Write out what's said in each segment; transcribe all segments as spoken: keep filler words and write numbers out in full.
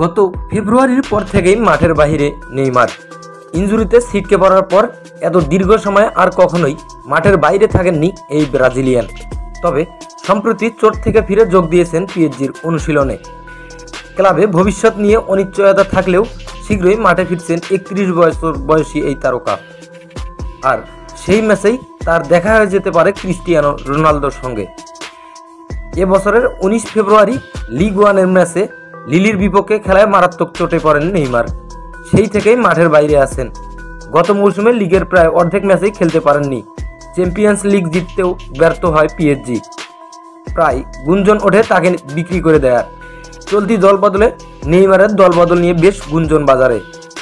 গত ফেব্রুয়ারির পর থেকেই মাঠের বাইরে নেইমার। ইনজুরিতে ছিটকে পড়ার পর এত দীর্ঘ সময় আর কখনোই মাঠের বাইরে থাকেননি এই ব্রাজিলিয়ান। তবে সম্প্রতি চোট থেকে ফিরে যোগ দিয়েছেন পিএসজির অনুশীলনে। ক্লাবে ভবিষ্যৎ নিয়ে অনিশ্চয়তা থাকলেও শীঘ্রই মাঠে ফিরছেন একত্রিশ বছর বয়সী এই তারকা। আর সেই ম্যাচেই তার দেখা হয়ে যেতে পারে ক্রিস্টিয়ানো রোনালদোর সঙ্গে। এবছরের উনিশ ফেব্রুয়ারি লিগ ওয়ানের ম্যাচে লিলির বিপক্ষে খেলায় মারাত্মক চোটে পড়েন নেইমার। সেই থেকেই মাঠের বাইরে আছেন। গত মৌসুমে লিগের প্রায় অর্ধেক ম্যাচেই খেলতে পারেননি। চ্যাম্পিয়ন্স লিগ জিততেও ব্যর্থ হয় পিএসজি। প্রায় গুঞ্জন ওঠে তাকে বিক্রি করে দেয়ার। চলতি দল বদলে নেইমারের দল বদল নিয়ে বেশ গুঞ্জন বাজারে।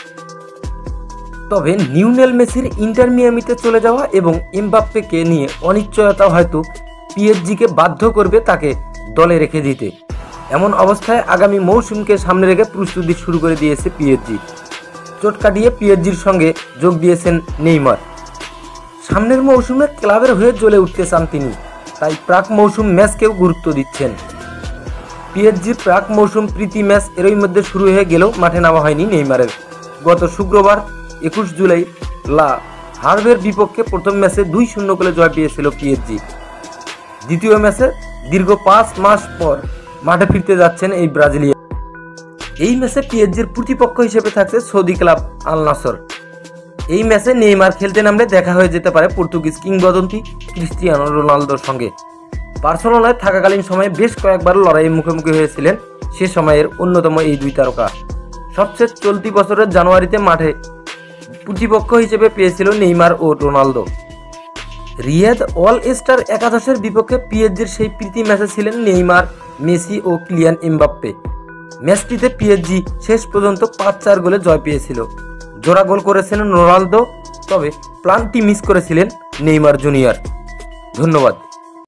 তবে লিওনেল মেসির ইন্টার মিয়ামিতে চলে যাওয়া এবং এমবাপ্পেকে নিয়ে অনিশ্চয়তা হয়তো পিএসজিকে বাধ্য করবে তাকে দলে রেখে দিতে। এমন অবস্থায় আগামী মৌসুমকে সামনে রেখে প্রস্তুতি শুরু করে দিয়েছে পিএসজি। চোট কাটিয়ে পিএসজির সঙ্গে যোগ দিয়েছেন নেইমার। সামনের মৌসুমে ক্লাবের হয়ে জ্বলে উঠতে চান তিনি, তাই প্রাক মৌসুম ম্যাচকেও গুরুত্ব দিচ্ছেন। পিএসজির প্রাক মৌসুম প্রীতি ম্যাচ এরই মধ্যে শুরু হয়ে গেলেও মাঠে নামা হয়নি নেইমারের। গত শুক্রবার একুশ জুলাই লা হার্ভের বিপক্ষে প্রথম ম্যাচে দুই শূন্য গোলে জয় পেয়েছিল পিএসজি। দ্বিতীয় ম্যাচে দীর্ঘ পাঁচ মাস পর মাঠে ফিরতে যাচ্ছেন এই ব্রাজিলিয়ান। এই ম্যাচে পিএসজির প্রতিপক্ষ হিসেবে থাকছে সৌদি ক্লাব আল নাসর। এই ম্যাচে নেইমার খেলতে নামলে দেখা হয়ে যেতে পারে পর্তুগিজ কিংবদন্তি ক্রিস্টিয়ানো রোনালদোর সঙ্গে। বার্সেলোনায় থাকাকালীন সময়ে বেশ কয়েকবার লড়াইয়ের মুখোমুখি হয়েছিলেন সে সময়ের অন্যতম এই দুই তারকা। সবচেয়ে চলতি বছরের জানুয়ারিতে মাঠে প্রতিপক্ষ হিসেবে পেয়েছিল নেইমার ও রোনালদো। রিয়াদ অল স্টার একাদশের বিপক্ষে পিএসজির সেই প্রীতি ম্যাচে ছিলেন নেইমার, মেসি ও কিলিয়ান এমবাপ্পে। ম্যাচটিতে পিএসজি শেষ পর্যন্ত পাঁচ চার গোলে জয় পেয়েছিল। জোড়া গোল করেছিলেন রোনালদো, তবে প্লান্টি মিস করেছিলেন নেইমার জুনিয়র। ধন্যবাদ।